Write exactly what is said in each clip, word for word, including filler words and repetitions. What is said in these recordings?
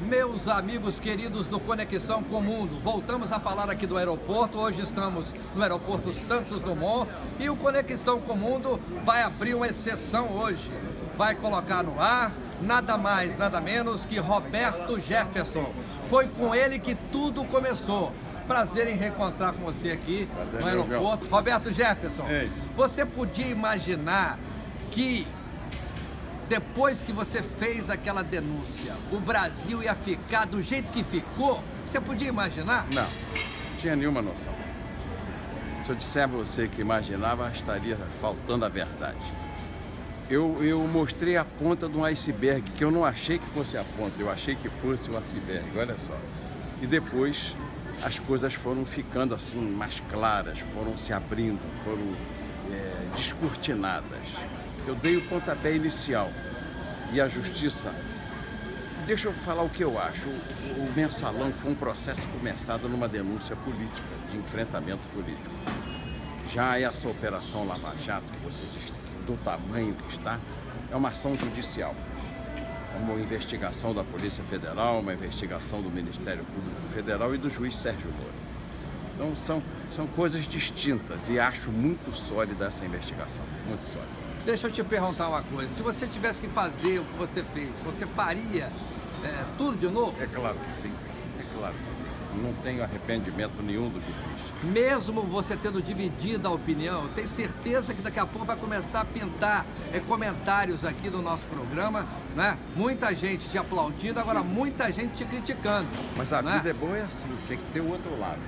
Meus amigos queridos do Conexão com o Mundo, voltamos a falar aqui do aeroporto. Hoje estamos no aeroporto Santos Dumont e o Conexão com o Mundo vai abrir uma exceção hoje. Vai colocar no ar nada mais, nada menos que Roberto Jefferson. Foi com ele que tudo começou. Prazer em reencontrar com você aqui Prazer no aeroporto. Meu. Roberto Jefferson, Ei. Você podia imaginar que depois que você fez aquela denúncia, o Brasil ia ficar do jeito que ficou? Você podia imaginar? Não, não tinha nenhuma noção. Se eu disser a você que imaginava, estaria faltando a verdade. Eu, eu mostrei a ponta de um iceberg, que eu não achei que fosse a ponta, eu achei que fosse o iceberg, olha só. E depois as coisas foram ficando assim mais claras, foram se abrindo, foram é, descortinadas. Eu dei o pontapé inicial e a justiça... Deixa eu falar o que eu acho. O, o mensalão foi um processo começado numa denúncia política, de enfrentamento político. Já essa operação Lava Jato, que você diz do tamanho que está, é uma ação judicial. É uma investigação da Polícia Federal, uma investigação do Ministério Público Federal e do juiz Sérgio Moro. Então são, são coisas distintas e acho muito sólida essa investigação, muito sólida. Deixa eu te perguntar uma coisa, se você tivesse que fazer o que você fez, você faria é, tudo de novo? É claro que sim, é claro que sim. Não tenho arrependimento nenhum do que fiz. Mesmo você tendo dividido a opinião, eu tenho certeza que daqui a pouco vai começar a pintar é, comentários aqui no nosso programa, né? Muita gente te aplaudindo, agora muita gente te criticando. Mas a né? vida é boa, é assim, tem que ter o outro lado.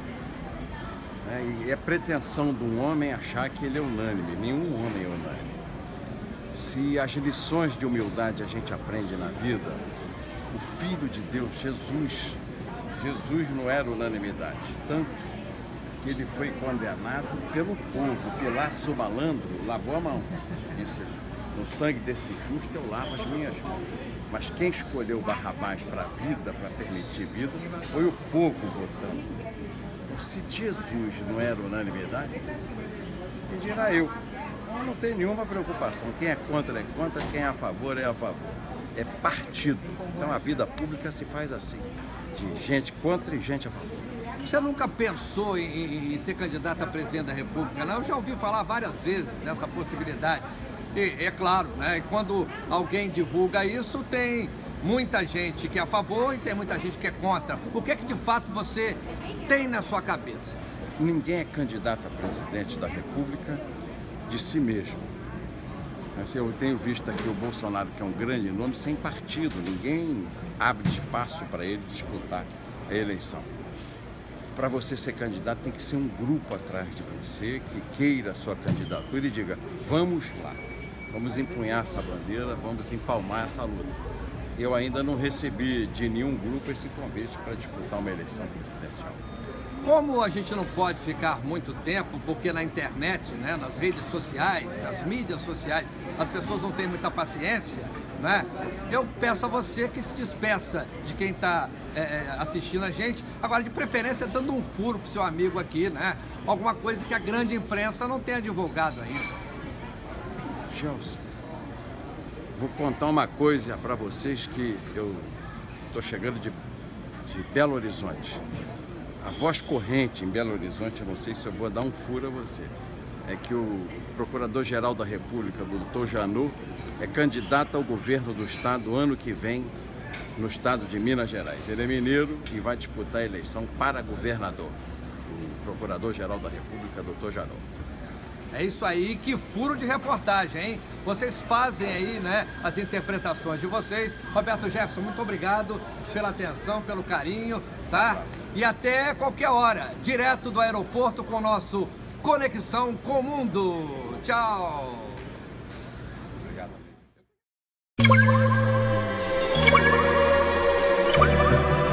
É, e é pretensão de um homem achar que ele é unânime, nenhum homem é unânime. Se as lições de humildade a gente aprende na vida, o Filho de Deus, Jesus, Jesus não era unanimidade, tanto que ele foi condenado pelo povo. Pilatos, o malandro, lavou a mão. Disse, no sangue desse justo eu lavo as minhas mãos. Mas quem escolheu Barrabás para a vida, para permitir vida, foi o povo votando. Então, se Jesus não era unanimidade, que dirá eu? Eu não tenho nenhuma preocupação. Quem é contra é contra, quem é a favor é a favor. É partido. Então a vida pública se faz assim, de gente contra e gente a favor. Você nunca pensou em, em ser candidato a presidente da República, não? Eu já ouvi falar várias vezes nessa possibilidade. E é claro, né? Quando alguém divulga isso, tem muita gente que é a favor e tem muita gente que é contra. O que é que de fato você tem na sua cabeça? Ninguém é candidato a presidente da República de si mesmo. Eu tenho visto aqui o Bolsonaro, que é um grande nome, sem partido. Ninguém abre espaço para ele disputar a eleição. Para você ser candidato, tem que ser um grupo atrás de você que queira a sua candidatura e diga, vamos lá, vamos empunhar essa bandeira, vamos empalmar essa luta. Eu ainda não recebi de nenhum grupo esse convite para disputar uma eleição presidencial. Como a gente não pode ficar muito tempo, porque na internet, né, nas redes sociais, nas mídias sociais, as pessoas não têm muita paciência, né? Eu peço a você que se despeça de quem está é, assistindo a gente, agora de preferência dando um furo para o seu amigo aqui, né? Alguma coisa que a grande imprensa não tenha divulgado ainda. Gelson, vou contar uma coisa para vocês que eu estou chegando de, de Belo Horizonte. A voz corrente em Belo Horizonte, eu não sei se eu vou dar um furo a você, é que o Procurador-Geral da República, o doutor Janot, é candidato ao governo do estado ano que vem, no estado de Minas Gerais. Ele é mineiro e vai disputar a eleição para governador. O Procurador-Geral da República, doutor Janot. É isso aí, que furo de reportagem, hein? Vocês fazem aí, né, as interpretações de vocês. Roberto Jefferson, muito obrigado pela atenção, pelo carinho, tá? E até qualquer hora, direto do aeroporto com o nosso Conexão com o Mundo. Tchau! Obrigado.